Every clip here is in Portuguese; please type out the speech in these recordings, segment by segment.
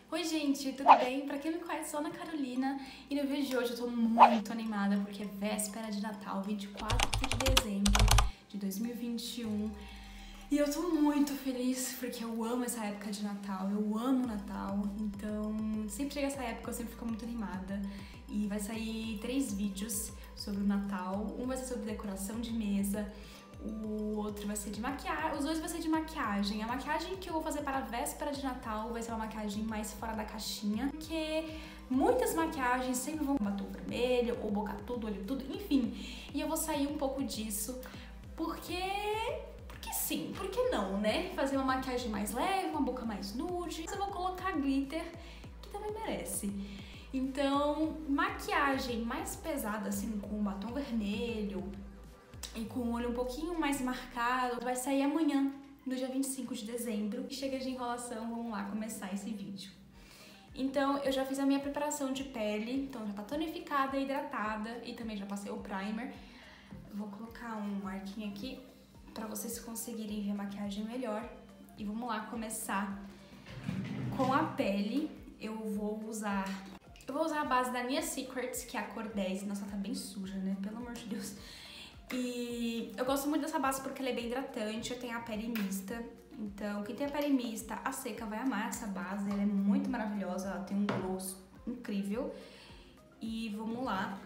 Oi gente, tudo bem? Pra quem não me conhece, sou Ana Carolina e no vídeo de hoje eu tô muito animada porque é véspera de Natal, 24 de dezembro de 2021 e eu tô muito feliz porque eu amo essa época de Natal, eu amo Natal, então sempre chega essa época eu sempre fico muito animada e vai sair 3 vídeos sobre o Natal, um vai ser sobre decoração de mesa, o outro vai ser de maquiagem, os dois vai ser de maquiagem. A maquiagem que eu vou fazer para a véspera de Natal vai ser uma maquiagem mais fora da caixinha, porque muitas maquiagens sempre vão com batom vermelho, ou boca tudo, olho tudo, enfim. E eu vou sair um pouco disso, porque sim, por que não, né? Fazer uma maquiagem mais leve, uma boca mais nude. Mas eu vou colocar glitter, que também merece. Então, maquiagem mais pesada, assim, com batom vermelho, e com o olho um pouquinho mais marcado, vai sair amanhã, no dia 25 de dezembro. E chega de enrolação, vamos lá começar esse vídeo. Então, eu já fiz a minha preparação de pele, então já tá tonificada, hidratada e também já passei o primer. Vou colocar um marquinho aqui pra vocês conseguirem ver a maquiagem melhor. E vamos lá começar com a pele. Eu vou usar a base da Nia Secrets, que é a cor 10. Nossa, tá bem suja, né? Pelo amor de Deus. E eu gosto muito dessa base porque ela é bem hidratante, eu tenho a pele mista. Então, quem tem a pele mista, a seca vai amar essa base, ela é muito maravilhosa, ela tem um glow incrível. E vamos lá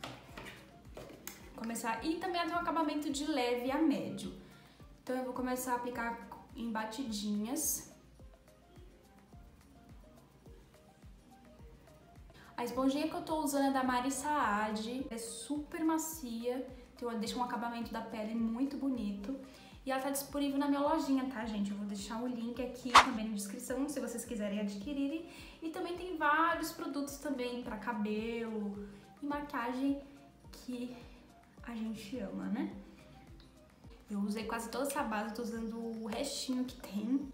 começar. E também ela tem um acabamento de leve a médio. Então eu vou começar a aplicar em batidinhas. A esponjinha que eu tô usando é da Mari Saad, é super macia. Então ela deixa um acabamento da pele muito bonito. E ela tá disponível na minha lojinha, tá, gente? Eu vou deixar o link aqui também na descrição, se vocês quiserem adquirirem. E também tem vários produtos também pra cabelo e maquiagem que a gente ama, né? Eu usei quase toda essa base, tô usando o restinho que tem.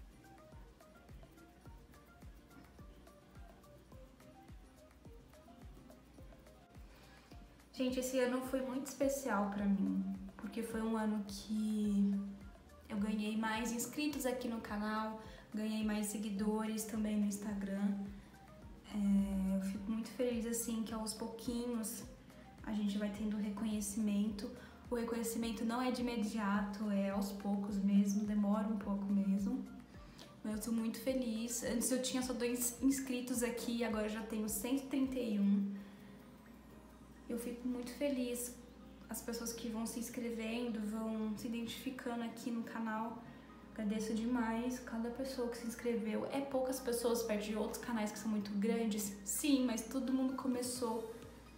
Gente, esse ano foi muito especial pra mim, porque foi um ano que eu ganhei mais inscritos aqui no canal, ganhei mais seguidores também no Instagram. Eu fico muito feliz, assim, que aos pouquinhos a gente vai tendo reconhecimento. O reconhecimento não é de imediato, é aos poucos mesmo, demora um pouco mesmo. Mas eu tô muito feliz. Antes eu tinha só 2 inscritos aqui, agora eu já tenho 131. Eu fico muito feliz, as pessoas que vão se inscrevendo, vão se identificando aqui no canal. Agradeço demais cada pessoa que se inscreveu. É poucas pessoas perto de outros canais que são muito grandes, sim, mas todo mundo começou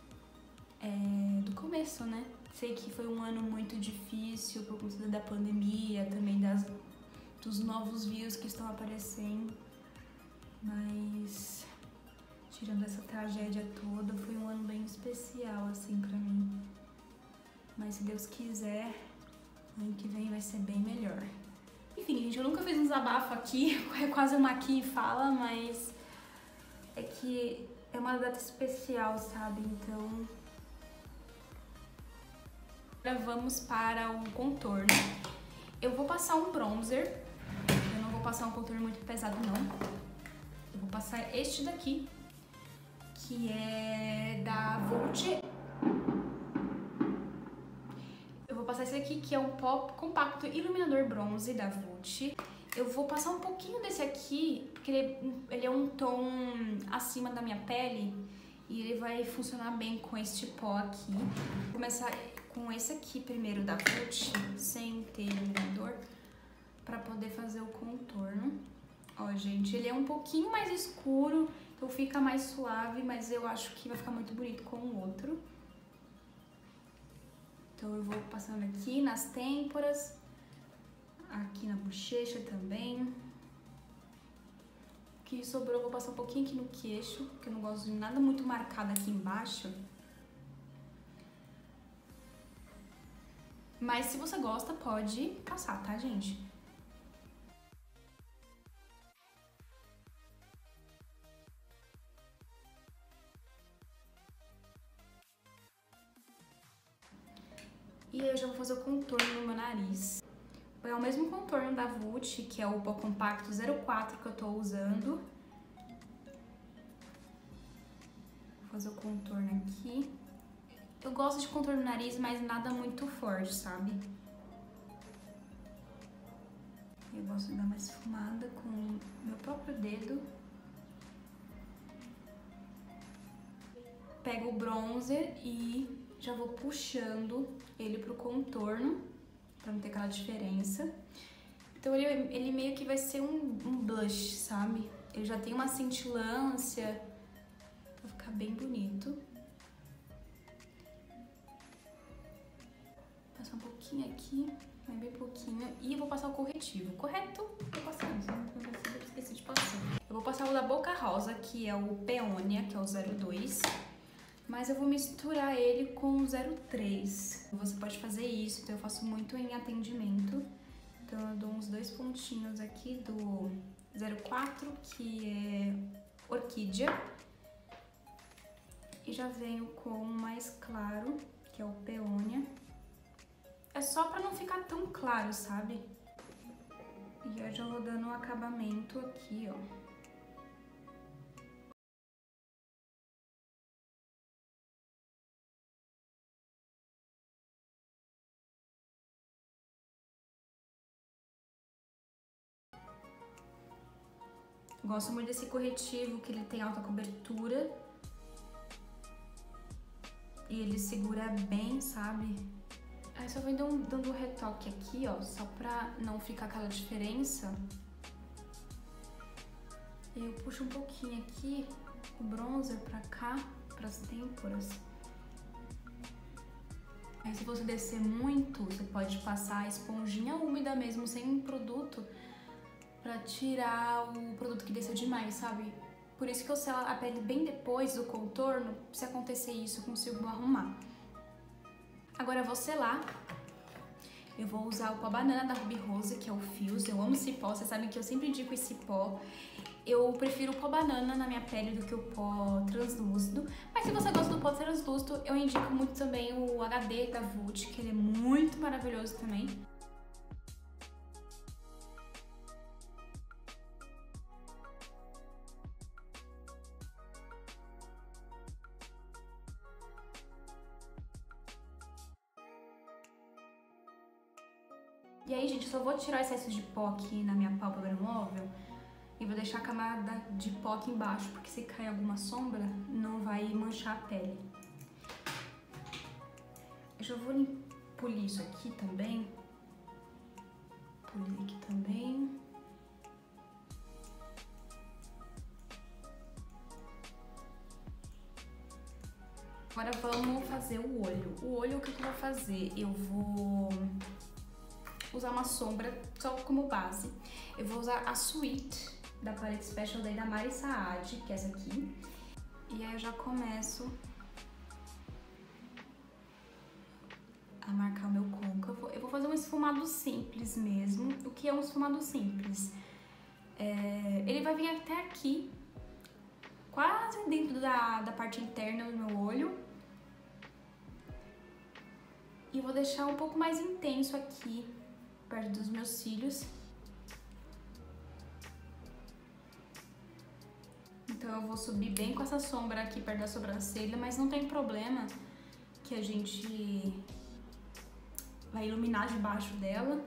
do começo, né? Sei que foi um ano muito difícil por conta da pandemia, também dos novos views que estão aparecendo, mas tirando essa tragédia toda, foi um ano bem especial, assim, pra mim. Mas se Deus quiser, ano que vem vai ser bem melhor. Enfim, gente, eu nunca fiz um desabafo aqui, é quase uma aqui e fala, mas é que é uma data especial, sabe? Então, agora vamos para o contorno. Eu vou passar um bronzer, eu não vou passar um contorno muito pesado, não. Eu vou passar este daqui, que é da Vult. Eu vou passar esse aqui, que é o Pop Compacto Iluminador Bronze da Vult. Eu vou passar um pouquinho desse aqui, porque ele é um tom acima da minha pele e ele vai funcionar bem com este pó aqui. Vou começar com esse aqui primeiro da Vult, sem ter iluminador, pra poder fazer o contorno. Ó, gente, ele é um pouquinho mais escuro, então fica mais suave, mas eu acho que vai ficar muito bonito com o outro. Então eu vou passando aqui nas têmporas, aqui na bochecha também. O que sobrou eu vou passar um pouquinho aqui no queixo, porque eu não gosto de nada muito marcado aqui embaixo. Mas se você gosta, pode passar, tá, gente? E eu já vou fazer o contorno no meu nariz. É o mesmo contorno da Vult, que é o Pó Compacto 04 que eu tô usando. fazer o contorno aqui. Eu gosto de contorno no nariz, mas nada muito forte, sabe? Eu gosto de dar uma esfumada com meu próprio dedo. Pego o bronzer e já vou puxando ele pro contorno, pra não ter aquela diferença. Então ele meio que vai ser um blush, sabe? Ele já tem uma cintilância, vai ficar bem bonito. Passar um pouquinho aqui, bem pouquinho, e eu vou passar o corretivo. Correto? Vou passar isso, eu esqueci de passar. Eu vou passar o da Boca Rosa, que é o Peonia, que é o 02. Mas eu vou misturar ele com o 03. Você pode fazer isso, então eu faço muito em atendimento. Então eu dou uns 2 pontinhos aqui do 04, que é Orquídea. E já venho com o mais claro, que é o Peonia. É só pra não ficar tão claro, sabe? E eu já vou dando um acabamento aqui, ó. Gosto muito desse corretivo, que ele tem alta cobertura. E ele segura bem, sabe? Aí só vem dando um retoque aqui, ó, só pra não ficar aquela diferença. E eu puxo um pouquinho aqui o bronzer pra cá, pras têmporas. Aí se você descer muito, você pode passar a esponjinha úmida mesmo, sem produto, pra tirar o produto que desceu demais, sabe? Por isso que eu selo a pele bem depois do contorno. Se acontecer isso, eu consigo arrumar. Agora eu vou selar. Eu vou usar o pó banana da Ruby Rose, que é o Fuse. Eu amo esse pó, vocês sabem que eu sempre indico esse pó. Eu prefiro o pó banana na minha pele do que o pó translúcido. Mas se você gosta do pó translúcido, eu indico muito também o HD da Vult, que ele é muito maravilhoso também. E aí, gente, eu só vou tirar o excesso de pó aqui na minha pálpebra móvel e vou deixar a camada de pó aqui embaixo, porque se cair alguma sombra, não vai manchar a pele. Eu já vou polir isso aqui também. Polir aqui também. Agora vamos fazer o olho. O olho, o que eu vou fazer? Eu vou usar uma sombra só como base. Eu vou usar a Sweet da Palette Special Day da Mari Saad, que é essa aqui. E aí eu já começo a marcar o meu côncavo. Eu vou fazer um esfumado simples mesmo. O que é um esfumado simples? Ele vai vir até aqui, quase dentro da parte interna do meu olho. E vou deixar um pouco mais intenso aqui, perto dos meus cílios. Então eu vou subir bem com essa sombra aqui perto da sobrancelha, mas não tem problema que a gente vai iluminar debaixo dela.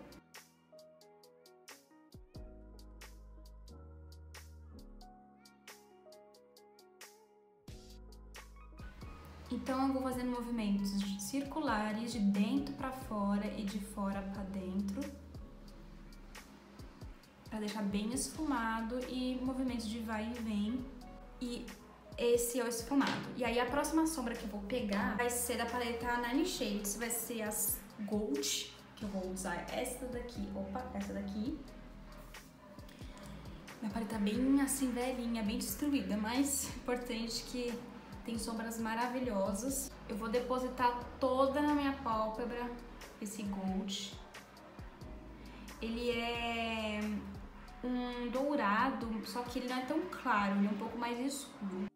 Então eu vou fazendo movimentos circulares de dentro pra fora e de fora pra dentro, pra deixar bem esfumado, e movimentos de vai e vem. E esse é o esfumado. E aí a próxima sombra que eu vou pegar vai ser da paleta Nine Shades, vai ser as Gold, que eu vou usar essa daqui, essa daqui. Minha paleta tá bem assim velhinha, bem destruída, mas importante que tem sombras maravilhosas. Eu vou depositar toda na minha pálpebra esse Gold. Ele é um dourado, só que ele não é tão claro, ele é um pouco mais escuro.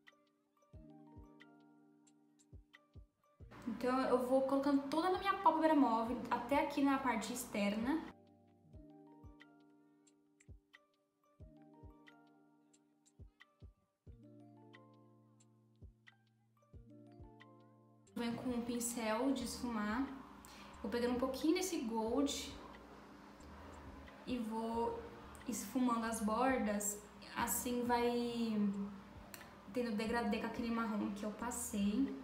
Então eu vou colocando toda na minha pálpebra móvel, até aqui na parte externa. Venho com um pincel de esfumar, vou pegando um pouquinho desse gold e vou esfumando as bordas, assim vai tendo degradê com aquele marrom que eu passei.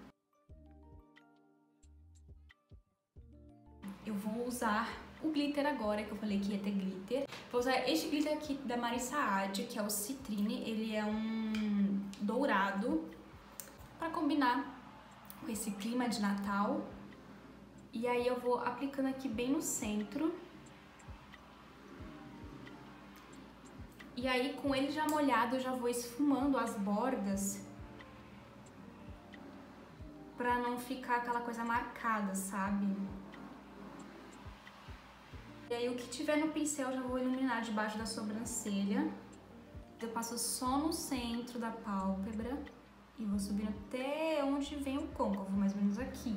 Eu vou usar o glitter agora, que eu falei que ia ter glitter. Vou usar este glitter aqui da Marissa Adi, que é o Citrine. Ele é um dourado, para combinar com esse clima de Natal. E aí eu vou aplicando aqui bem no centro. E aí, com ele já molhado, eu já vou esfumando as bordas pra não ficar aquela coisa marcada, sabe? E aí, o que tiver no pincel, eu já vou iluminar debaixo da sobrancelha. Eu passo só no centro da pálpebra e vou subindo até onde vem o côncavo, mais ou menos aqui.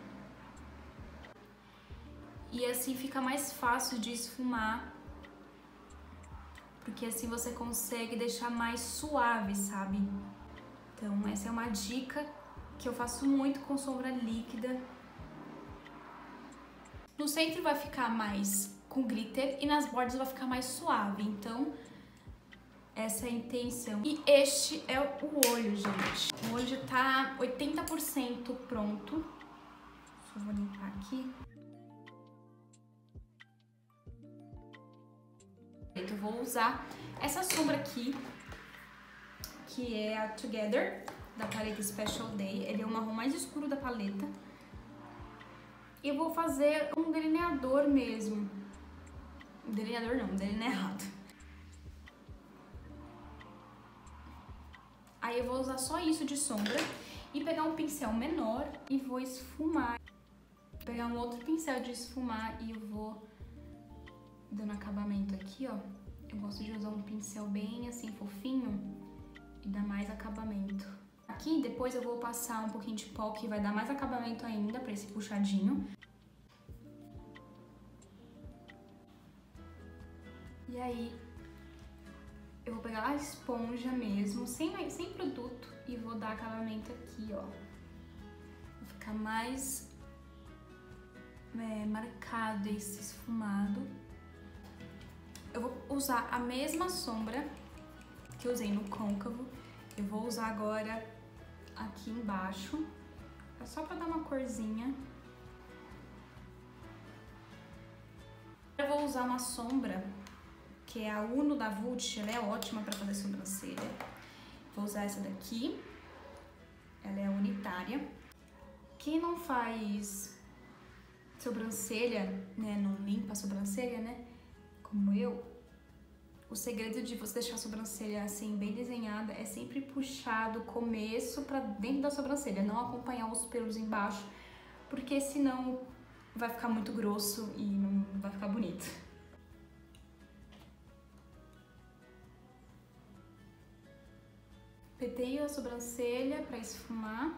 E assim fica mais fácil de esfumar, porque assim você consegue deixar mais suave, sabe? Então essa é uma dica que eu faço muito com sombra líquida. No centro vai ficar mais com glitter e nas bordas vai ficar mais suave, então essa é a intenção. E este é o olho, gente. O olho já tá 80% pronto. Só vou limpar aqui. Eu vou usar essa sombra aqui, que é a Together, da paleta Special Day. Ele é o marrom mais escuro da paleta. E eu vou fazer um delineador mesmo. Delineador não, delineado. Aí eu vou usar só isso de sombra e pegar um pincel menor e vou esfumar. Vou pegar um outro pincel de esfumar e eu vou dando acabamento aqui, ó. Eu gosto de usar um pincel bem assim fofinho e dar mais acabamento. Aqui depois eu vou passar um pouquinho de pó que vai dar mais acabamento ainda pra esse puxadinho. E aí eu vou pegar a esponja mesmo, sem produto, e vou dar acabamento aqui, ó. Vai ficar mais marcado esse esfumado. Eu vou usar a mesma sombra que eu usei no côncavo. Eu vou usar agora aqui embaixo. É só pra dar uma corzinha. Eu vou usar uma sombra que é a Uno da Vult, ela é ótima pra fazer sobrancelha. Vou usar essa daqui, ela é unitária. Quem não faz sobrancelha, né, não limpa a sobrancelha, né, como eu, o segredo de você deixar a sobrancelha assim, bem desenhada, é sempre puxar do começo pra dentro da sobrancelha, não acompanhar os pelos embaixo, porque senão vai ficar muito grosso e não vai ficar bonito. Penteio a sobrancelha pra esfumar.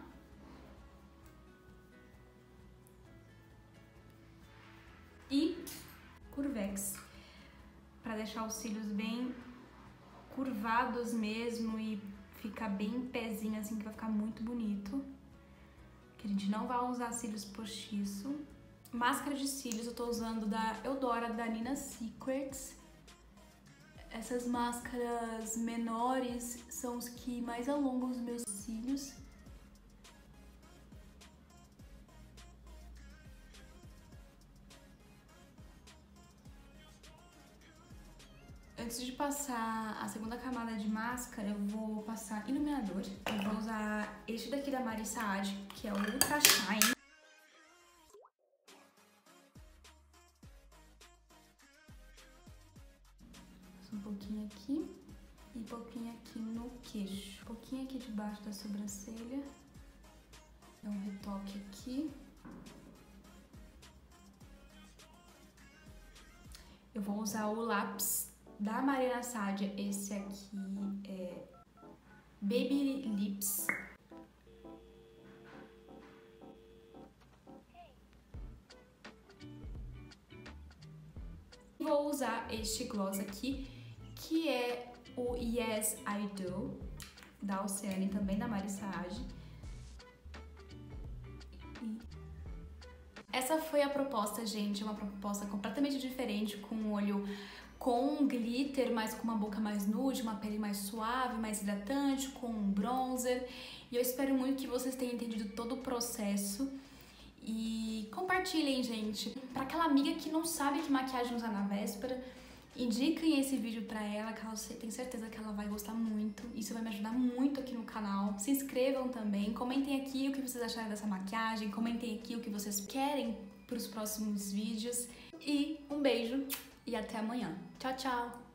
E Curvex, pra deixar os cílios bem curvados mesmo e ficar bem em pezinho assim, que vai ficar muito bonito. Que a gente não vai usar cílios postiço. Máscara de cílios eu tô usando da Eudora, da Nina Secrets. Essas máscaras menores são os que mais alongam os meus cílios. Antes de passar a segunda camada de máscara, eu vou passar iluminador. Eu vou usar este daqui da Marissa Adi, que é o Ultra Shine. Um pouquinho aqui e um pouquinho aqui no queixo. Um pouquinho aqui debaixo da sobrancelha. Dá um retoque aqui. Eu vou usar o lápis da Marina Sádia. Esse aqui é Baby Lips. Vou usar este gloss aqui, que é o Yes I Do, da Oceane, também da Marissa Adi. Essa foi a proposta, gente, uma proposta completamente diferente, com um olho com glitter, mas com uma boca mais nude, uma pele mais suave, mais hidratante, com um bronzer. E eu espero muito que vocês tenham entendido todo o processo. E compartilhem, gente. Para aquela amiga que não sabe que maquiagem usar na véspera, indiquem esse vídeo pra ela, que eu tenho certeza que ela vai gostar muito. Isso vai me ajudar muito aqui no canal. Se inscrevam também, comentem aqui o que vocês acharam dessa maquiagem, comentem aqui o que vocês querem para os próximos vídeos. E um beijo e até amanhã. Tchau, tchau!